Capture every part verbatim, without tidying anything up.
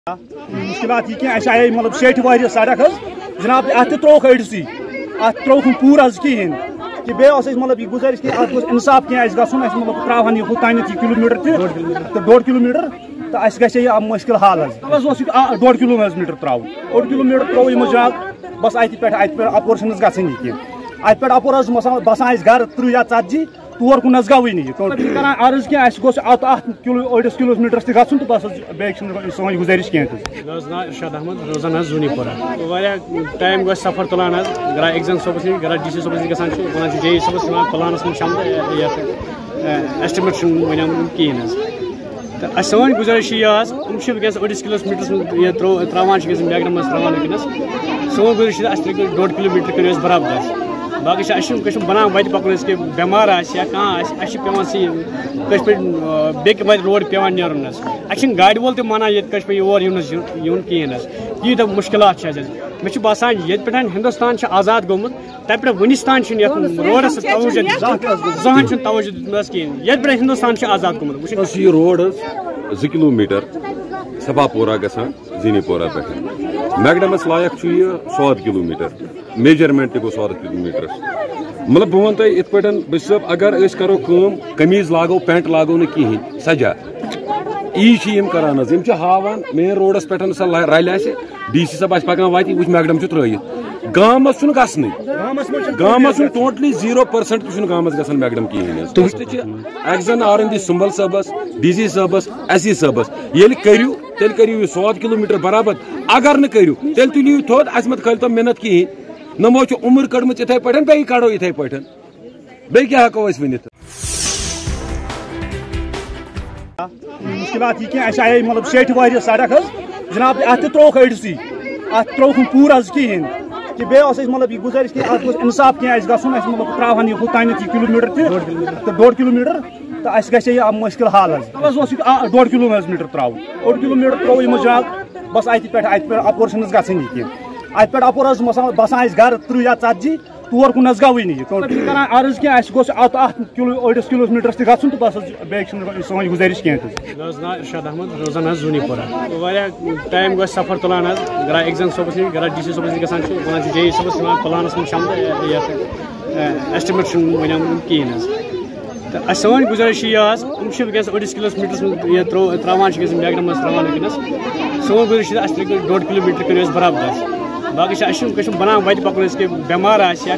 मुश्किलात ये अस आये मतलब शेठ वारिया सड़क जनाब अत त्रोक अड़सी अत त्रोक पूर कहें कि बे मतलब यह गुजारिश कि इंसाफ क्या गन मतलब त्रावान यह तान किलोमीटर तो डोड़ किलोमीटर तो अस ग मुश्किल हाल डोड़ किलोमीटर त्रा ओड किलोमीटर त्रो जनाब बस अत पे अपोर गई कह अत पे अपोर बसान गर त्रुह या ती तोर कुन गई नी अर्ज क्या अड़स किलोमीटर तुम तो बस सोन गुजारिश कह इरशाद अहमद रोजान जूनीपोरा टाइम गो सफर तुलान गरा एग्जाम सोबस नी गरा डी सी सोबस गसान वन जे सोबस प्लानस मन शाम एस्टिमेट वन कहें सोन गुजारिश यह वनस अड़स किलोमीटर त्रावान मैगडम मज त्रावान वनस सोन गुजारिश अस डोड़ किलोमीटर करो बराबर बाकी बना वत पकन कि बेमार या कह पे बेक वत रोड पेवान नेरन अस गाड़ वोल माना ये पे योर यून कहें यीत मुश्किलात मे बसान ये पे हिंदुस्तान आजाद गोमुत तब पे वनिस तान रोडस तवज्जो जहान तवज्जो दितमस कहें ये पे हिंदुस्तान आजाद गोमुत यह रोड ज किलोमीटर सभापोरा गसान जीनीपोरा पे मैगडमस लायक यह सौद किलोमीटर मेजरमेंट गो सौद किलोमीटर मतलब बह वन तुम इत पे अगर करो कमीज लागो पेंट लागो न कहें सजा यी करान हावान मेन रोडस पे रल डी सी सब पकान वत वो मैगडम त्रत गामस गसन गामस टोटली जीरो परसेंट गामस गसन मैगडम कहें एक्जन आर एन दी सुंबल सबस डी सी सबस एस सी सबस ये करू तेल करू सौद किलोमीटर बराबर अगर न करू तेल तुलियो थोद अस मत खल मेहनत कहें नमो उम्र कड़म इथे पे बे कड़ो इथे पे बे क्या हको वन मुश्किलात ये अस आये मतलब शेठ वारिया सड़क जनाब अत त्रोक अड़सी अत त्रोक पूर कहें कि बे मतलब यह गुजारिश कि इंसाफ क्या गन मतलब त्रावान यह तान किलोमीटर तो डोड़ किलोमीटर तो अस ग मुश्किल हाल डोड़ किलोमीटर त्रा ओड किलोमीटर त्रो जनाब बस अत पे अपोर गई कह अत पे अपोर बसान गर त्रुह या ती तोर कुन गई नी अर्ज क्या अड़स किलोमीटर गसन तो बस सोन गुजारिश कह इरशाद अहमद रोजान जूनीपोरा टाइम गो सफर तुलान गरा एग्जाम सोबस नी गरा डी सी सोबस गसान वन जे सोबस प्लानस मन शाम एस्टिमेट वन कहें सोन गुजारिश यह वनस अड़स किलोमीटर त्रावान मैगडम मज त्रावान वनस सोन गुजारिश अस डोड़ किलोमीटर करो बराबर बाकी बना वत पकन कि बेमार या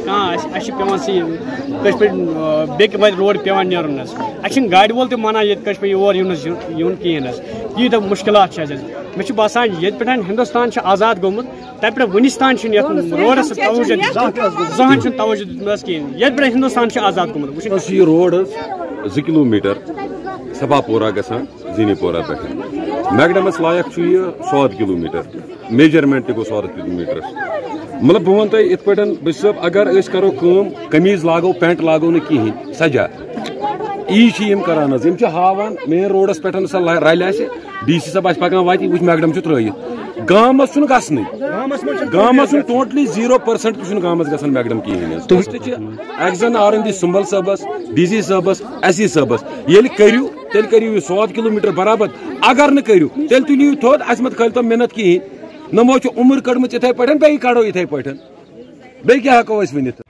कह पे बेक वत रोड पेवान नेरन अस गाड़ वोल माना ये पे योर यून कहें यीत मुश्किलात मे बसान ये पे हिंदुस्तान आजाद गोमुत तब पे वनिस तान रोडस तवज्जो जहान तवज्जो दितमस कहें ये पे हिंदुस्तान आजाद गोमुत यह रोड ज किलोमीटर सभापोरा गसान जीनीपोरा पे मैगडमस लायक यह सौद किलोमीटर मेजरमेंट गो सौद किलोमीटर मतलब बह वन तुम इत पे अगर करो कमीज लागो पेंट लागो न कहें सजा यी करान हावान मेन रोडस पे रल डी सी सब पकान वत वो मैगडम त्रत गामस गसन गामस टोटली जीरो परसेंट गामस गसन मैगडम कहें एक्जन आर एन दी सुंबल सबस डी सी सबस एस सी सबस ये करू तेल करू सौद किलोमीटर बराबर अगर न करू तेल तुलियो थोद अस मत खल मेहनत कहें नमो उम्र कड़म इथे पे बे कड़ो इथे पे बे क्या हको वन